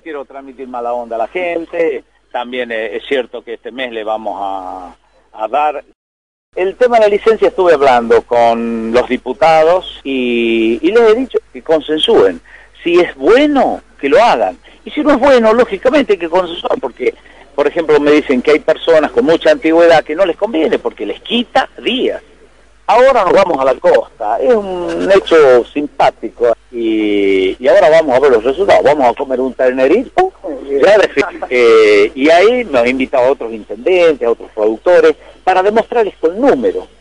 quiero transmitir mala onda a la gente. También es cierto que este mes le vamos a dar. El tema de la licencia estuve hablando con los diputados y les he dicho que consensúen. Si es bueno, que lo hagan. Y si no es bueno, lógicamente hay que consensuar, porque, por ejemplo, me dicen que hay personas con mucha antigüedad que no les conviene porque les quita días. Ahora nos vamos a la costa, es un hecho simpático y ahora vamos a ver los resultados. Vamos a comer un ternerito y ahí nos han invitado a otros intendentes, a otros productores, para demostrarles con números.